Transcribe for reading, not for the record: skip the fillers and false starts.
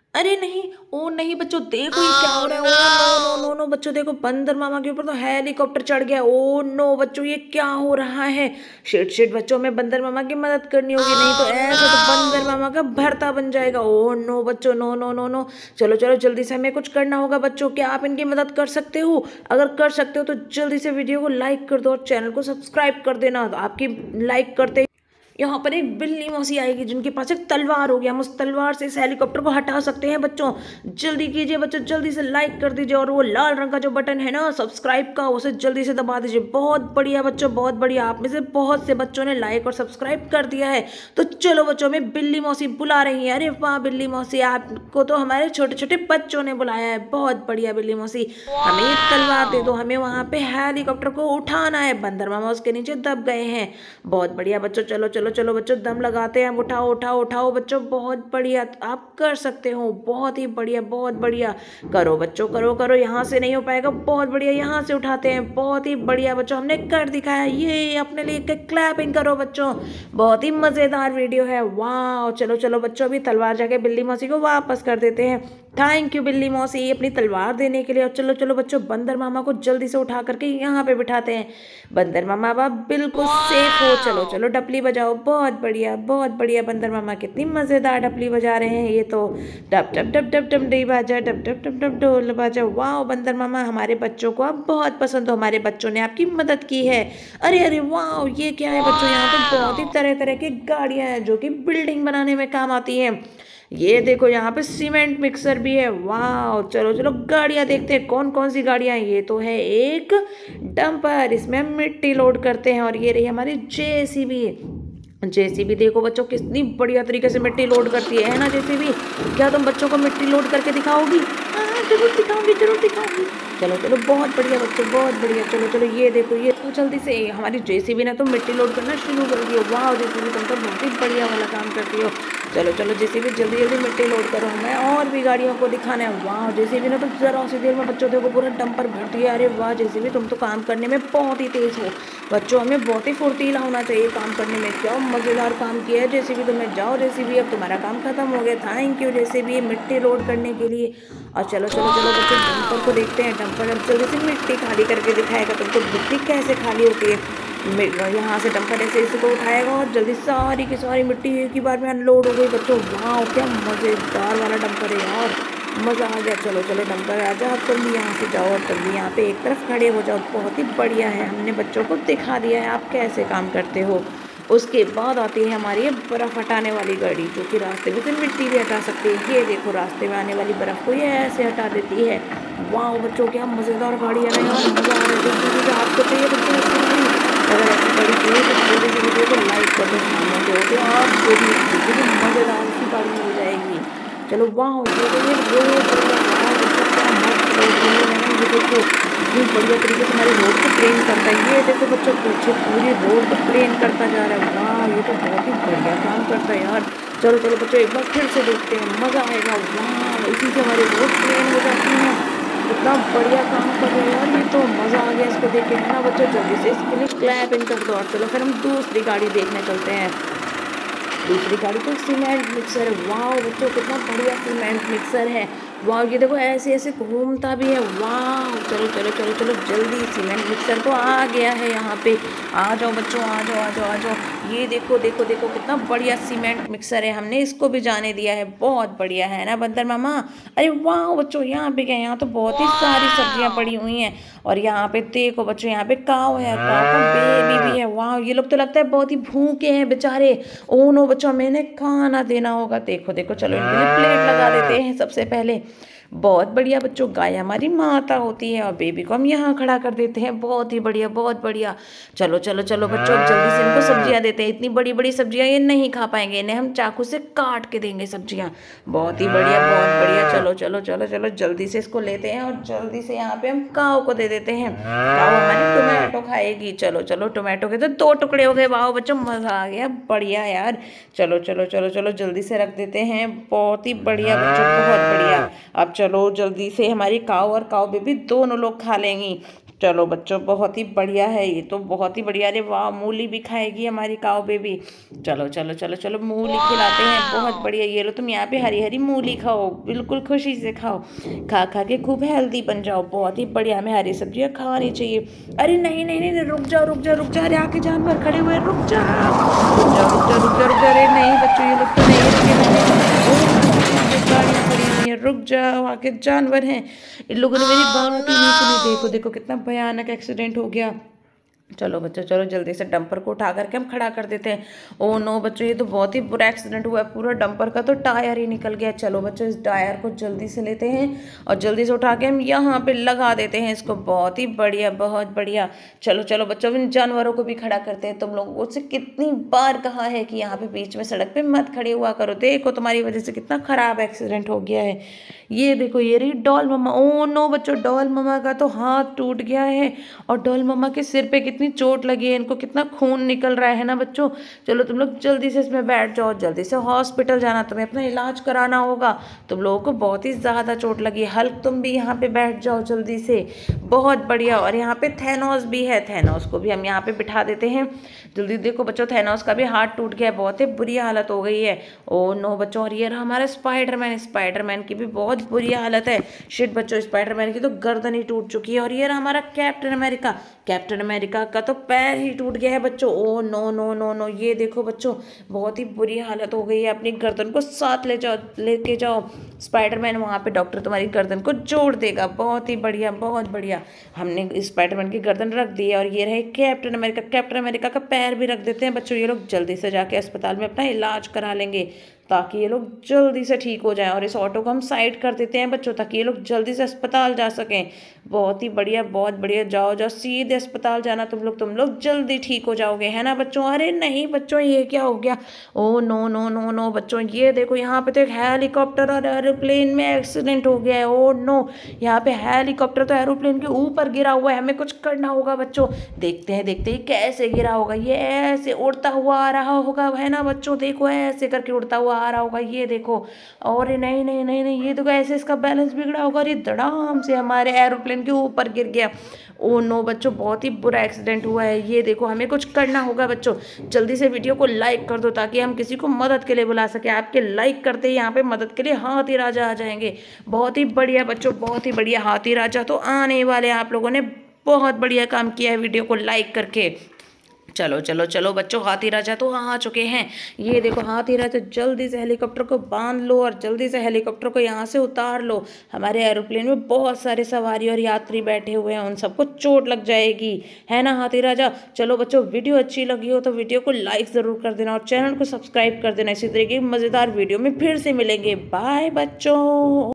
अरे नहीं, ओ नहीं बच्चों, देखो ये क्या हो रहा है। Oh no no no no बच्चों, देखो बंदर मामा के ऊपर तो हेलीकॉप्टर चढ़ गया। ओ नो बच्चों, ये क्या हो रहा है। शिट शिट बच्चों, हमें बंदर मामा की मदद करनी होगी, नहीं तो ऐसे तो बंदर मामा का भरता बन जाएगा। ओ नो बच्चों, नो नो नो नो। चलो चलो जल्दी से हमें कुछ करना होगा बच्चों। क्या आप इनकी मदद कर सकते हो? अगर कर सकते हो तो जल्दी से वीडियो को लाइक कर दो और चैनल को सब्सक्राइब कर देना। तो आपकी लाइक करते यहाँ पर एक बिल्ली मौसी आएगी जिनके पास एक तलवार होगी। हम उस तलवार से इस हेलीकॉप्टर को हटा सकते हैं बच्चों। जल्दी कीजिए बच्चों, जल्दी से लाइक कर दीजिए और वो लाल रंग का जो बटन है ना सब्सक्राइब का, उसे जल्दी से दबा दीजिए। बहुत बढ़िया बच्चों, बहुत बढ़िया। आप में से बहुत से बच्चों ने लाइक और सब्सक्राइब कर दिया है। तो चलो बच्चों, में बिल्ली मौसी बुला रही है। अरे वाह बिल्ली मौसी, आपको तो हमारे छोटे छोटे बच्चों ने बुलाया है। बहुत बढ़िया बिल्ली मौसी, हमें ये तलवार दे दो, हमें वहां पे हेलीकॉप्टर को उठाना है। बंदर मामा उसके नीचे दब गए हैं। बहुत बढ़िया बच्चों, चलो चलो चलो बच्चों, दम लगाते हैं। उठाओ उठाओ उठाओ बच्चों, बहुत बढ़िया, आप कर सकते हो। बहुत ही बढ़िया, बहुत बढ़िया। करो बच्चों, करो करो, यहाँ से नहीं हो पाएगा। बहुत बढ़िया, यहाँ से उठाते हैं। बहुत ही बढ़िया बच्चों, हमने कर दिखाया। ये अपने लिए क्लैपिंग करो बच्चों। बहुत ही मजेदार वीडियो है। वाह, चलो चलो बच्चों, अभी तलवार जाके बिल्ली मौसी को वापस कर देते हैं। थैंक यू बिल्ली मौसी अपनी तलवार देने के लिए। और चलो चलो बच्चों, बंदर मामा को जल्दी से उठा करके यहाँ पे बिठाते हैं। बंदर मामा अब आप बिल्कुल सेफ हो। चलो चलो डपली बजाओ। बहुत बढ़िया, बहुत बढ़िया। बंदर मामा कितनी मजेदार डपली बजा रहे हैं ये तो। डप डप डप डप डप डी बाजा, डप डप डप डप ढोल बाजा। वाह बंदर मामा, हमारे बच्चों को आप बहुत पसंद हो। हमारे बच्चों ने आपकी मदद की है। अरे अरे वाह, ये क्या है बच्चों, यहाँ पे बहुत ही तरह तरह की गाड़ियां हैं जो कि बिल्डिंग बनाने में काम आती हैं। ये देखो यहाँ पे सीमेंट मिक्सर भी है। वाह, चलो चलो गाड़ियां देखते हैं कौन कौन सी गाड़ियां हैं। ये तो है एक डंपर, इसमें हम मिट्टी लोड करते हैं। और ये रही हमारी जेसीबी। जेसीबी देखो बच्चों, कितनी बढ़िया तरीके से मिट्टी लोड करती है ना जेसीबी। क्या तुम बच्चों को मिट्टी लोड करके दिखाओगी? हाँ हाँ, जरूर दिखाऊंगी, जरूर दिखाऊंगी। चलो चलो, बहुत बढ़िया बच्चों, बहुत बढ़िया। चलो चलो, ये देखो, ये तो जल्दी से हमारी जेसीबी ने तो मिट्टी लोड करना शुरू कर दिया। वाह जेसीबी, तुम तो बहुत ही बढ़िया वाला काम करती हो। चलो चलो जेसीबी, जल्दी जल्दी मिट्टी लोड करो, हमें और भी गाड़ियों को दिखाना है। वाह जेसीबी ने तो जरा सी देर में बच्चों देखो पूरा डंपर भर दिया। अरे वाह जेसीबी, तुम तो काम करने में बहुत ही तेज हो। बच्चों हमें बहुत ही फुर्तीला होना चाहिए काम करने में। क्या मज़ेदार काम किया है जेसीबी तुमने। जाओ जेसीबी, अब तुम्हारा काम खत्म हो गया। थैंक यू जेसीबी मिट्टी लोड करने के लिए। और चलो चलो चलो बच्चों, डंपर को देखते हैं। डंपर अब जल्दी से मिट्टी खाली करके दिखाएगा तुमको मिट्टी कैसे खाली होती है। यहाँ से डंपर ऐसे इसको उठाएगा और जल्दी सारी की सारी मिट्टी एक ही बार में अनलोड हो गई बच्चों। वाह क्या मज़ेदार वाला डंपर है यार, मज़ा आ गया। चलो चलो डंपर आ जाओ, तुम भी यहाँ से जाओ और तुम भी यहाँ पे एक तरफ खड़े हो जाओ। बहुत ही बढ़िया है, हमने बच्चों को दिखा दिया है आप कैसे काम करते हो। उसके बाद आती है हमारी ये बर्फ़ हटाने वाली गाड़ी, जो कि रास्ते में से मिट्टी भी हटा सकती है। ये देखो रास्ते में आने वाली बर्फ़ को ये ऐसे हटा देती है। वाह बच्चों, क्या मज़ेदार गाड़ी है ना यार, मज़ा आ रहा है। जल्दी जल्दी आपको चाहिए बच्चों ऐसी गाड़ी? अगर ऐसी गाड़ी चाहिए तो जल्दी से वीडियो को लाइक कर दो। सामने जो होते हैं आपको भी मज़ेदार सी गाड़ी मिल जाएगी। चलो वाह, ये तो ये रोड वाह बच्चों, क्या मस्त रोड बनी है ना। ये देखो कितनी बढ़िया तरीके से हमारे रोड को प्लेन करता है। ये देखो बच्चों, पीछे पूरी रोड को प्लेन करता जा रहा है। वाह ये तो बहुत ही बढ़िया काम करता है यार। चलो चलो बच्चों, एक बार फिर से देखते हैं, मज़ा आएगा। वाह, इसी से हमारी रोड प्लेन हो जाती है। कितना बढ़िया काम कर रहे हैं यार, ये तो मज़ा आ गया इसको देख के, है ना बच्चों। जल्दी से इसके लिए क्लैप इन कर दो। और चलो फिर हम दूसरी गाड़ी देखने चलते हैं। दूसरी गाड़ी तो सीमेंट मिक्सर है। वाह बच्चों, कितना बढ़िया सीमेंट मिक्सर है। वाह ये देखो ऐसे ऐसे घूमता भी है। वाह चलो चलो चलो चलो, जल्दी सीमेंट मिक्सर तो आ गया है यहाँ पे। आ जाओ बच्चों, आ जाओ आ जाओ आ जाओ। ये देखो देखो देखो, कितना बढ़िया सीमेंट मिक्सर है, हमने इसको भी जाने दिया है। बहुत बढ़िया है ना बंदर मामा। अरे वाह बच्चों, यहाँ पे क्या, यहाँ तो बहुत ही सारी सब्जियां पड़ी हुई हैं। और यहाँ पे देखो बच्चों, यहाँ पे काव है, काव का बेबी भी है। वाह ये लोग तो लगता है बहुत ही भूखे हैं बेचारे। ओ नो बच्चों, मैंने खाना देना होगा। देखो देखो, चलो इनके लिए प्लेट लगा देते हैं सबसे पहले। बहुत बढ़िया बच्चों, गाय हमारी माता होती है और बेबी को हम यहाँ खड़ा कर देते हैं। बहुत ही बढ़िया, बहुत बढ़िया। चलो चलो चलो बच्चों, अब जल्दी से इनको सब्जियां देते हैं। इतनी बड़ी बड़ी सब्जियां ये नहीं खा पाएंगे, इन्हें हम चाकू से काट के देंगे सब्जियां। बहुत ही बढ़िया, बहुत बढ़िया। चलो चलो चलो चलो, जल्दी से इसको लेते हैं और जल्दी से यहाँ पे हम काव को दे देते हैं। काव हमारी टोमेटो खाएगी। चलो चलो, टोमेटो के तो दो टुकड़े हो गए। वाह बच्चों, मज़ा आ गया, बढ़िया यार। चलो चलो चलो चलो, जल्दी से रख देते हैं। बहुत ही बढ़िया बच्चों, बहुत बढ़िया। अब चलो जल्दी से, हमारी काव और काव बेबी दोनों लोग खा लेंगी। चलो बच्चों, बहुत ही बढ़िया है ये तो, बहुत ही बढ़िया। अरे वाह, मूली भी खाएगी हमारी काऊ बेबी। चलो चलो चलो चलो, मूली खिलाते हैं। बहुत बढ़िया, ये लो तुम यहाँ पे हरी हरी मूली खाओ, बिल्कुल खुशी से खाओ। खा खा के खूब हेल्दी बन जाओ। बहुत ही बढ़िया, हमें हरी सब्जियाँ खानी चाहिए। अरे नहीं नहीं नहीं, रुक जाओ रुक जाओ रुक जाओ, अरे आके जानवर खड़े हुए, रुक जाओ रुक जाओ रुक जाओ रुक जाओ रुक जाओ। अरे नहीं बच्चों, ये लोग तो नहीं रुके, मैंने गाड़ियाँ खड़ी हुई हैं, रुक जाओ, आके जानवर हैं। इन लोगों ने मेरी बात ही नहीं सुनी। देखो देखो कितना भयानक एक्सीडेंट हो गया। चलो बच्चों, चलो जल्दी से डंपर को उठा करके हम खड़ा कर देते हैं। ओ नो बच्चों, ये तो बहुत ही बुरा एक्सीडेंट हुआ है, पूरा डंपर का तो टायर ही निकल गया। चलो बच्चों, इस टायर को जल्दी से लेते हैं और जल्दी से उठा के हम यहाँ पे लगा देते हैं इसको। बहुत ही बढ़िया, बहुत बढ़िया। चलो चलो बच्चों, इन जानवरों को भी खड़ा करते हैं। तुम लोगों से कितनी बार कहा है कि यहाँ पे बीच में सड़क पे मत खड़े हुआ करो। देखो तुम्हारी वजह से कितना खराब एक्सीडेंट हो गया है। ये देखो, ये रही डॉल मम्मा। ओ नो बच्चों, डॉल मम्मा का तो हाथ टूट गया है और डॉल मम्मा के सिर पे कितनी चोट लगी है, इनको कितना खून निकल रहा है ना बच्चों। चलो तुम लोग जल्दी से इसमें बैठ जाओ, जल्दी से हॉस्पिटल जाना, तुम्हें अपना इलाज कराना होगा। तुम लोगों को बहुत ही ज़्यादा चोट लगी है। हल्क तुम भी यहाँ पे बैठ जाओ जल्दी से। बहुत बढ़िया। और यहाँ पे थैनोस भी है, थैनोस को भी हम यहाँ पे बिठा देते हैं। जल्दी देखो बच्चों, थैनोस का भी हाथ टूट गया है, बहुत ही बुरी हालत हो गई है। ओ नो बच्चों, और ये रहा हमारा स्पाइडरमैन। स्पाइडरमैन की भी बहुत बुरी हालत है। शिट बच्चों, स्पाइडरमैन की तो गर्दन ही टूट चुकी है। और ये रहा हमारा कैप्टन अमेरिका। कैप्टन अमेरिका का तो पैर ही टूट गया है बच्चों। Oh no no no no, ये देखो बच्चों, बहुत ही बुरी हालत हो गई है। अपनी गर्दन को साथ ले जाओ, लेके जाओ। स्पाइडरमैन वहाँ पे डॉक्टर तुम्हारी गर्दन को जोड़ देगा। बहुत ही बढ़िया, बहुत बढ़िया। हमने स्पाइडरमैन की गर्दन रख दी है। और ये रहे कैप्टन अमेरिका। कैप्टन अमेरिका का पैर भी रख देते हैं बच्चों। ये लोग जल्दी से जाके अस्पताल में अपना इलाज करा लेंगे ताकि ये लोग जल्दी से ठीक हो जाएं। और इस ऑटो को हम साइड कर देते हैं बच्चों, ताकि ये लोग जल्दी से अस्पताल जा सकें। बहुत ही बढ़िया, बहुत बढ़िया। जाओ जाओ, सीधे अस्पताल जाना तुम लोग जल्दी ठीक हो जाओगे, है ना बच्चों। अरे नहीं बच्चों, ये क्या हो गया। Oh no no no no बच्चों, ये देखो यहाँ पे तो एक हेलीकॉप्टर और एरोप्लेन में एक्सीडेंट हो गया है। ओ नो, यहाँ पे हेलीकॉप्टर तो एरोप्लेन के ऊपर गिरा हुआ है। हमें कुछ करना होगा बच्चों। देखते ही कैसे गिरा होगा। ये ऐसे उड़ता हुआ आ रहा होगा, है ना बच्चों। देखो ऐसे करके उड़ता हुआ आ रहा होगा, ये देखो। और नहीं नहीं नहीं नहीं, ये देखो ऐसे इसका बैलेंस बिगड़ा होगा और ये धड़ाम से हमारे एरोप्लेन के ऊपर गिर गया। ओ नो बच्चों, बहुत ही बुरा एक्सीडेंट हुआ है। ये देखो, हमें कुछ करना होगा बच्चों। जल्दी से वीडियो को लाइक कर दो ताकि हम किसी को मदद के लिए बुला सके। आपके लाइक करते ही यहाँ पे मदद के लिए हाथी राजा आ जाएंगे। बहुत ही बढ़िया बच्चों, बहुत ही बढ़िया। हाथी राजा तो आने वाले हैं। आप लोगों ने बहुत बढ़िया काम किया है वीडियो को लाइक करके। चलो चलो चलो बच्चों, हाथी राजा तो आ चुके हैं। ये देखो हाथी राजा, जल्दी से हेलीकॉप्टर को बांध लो और जल्दी से हेलीकॉप्टर को यहाँ से उतार लो। हमारे एरोप्लेन में बहुत सारे सवारी और यात्री बैठे हुए हैं, उन सबको चोट लग जाएगी, है ना हाथी राजा। चलो बच्चों, वीडियो अच्छी लगी हो तो वीडियो को लाइक ज़रूर कर देना और चैनल को सब्सक्राइब कर देना। इसी तरीके की मज़ेदार वीडियो में फिर से मिलेंगे। बाय बच्चों।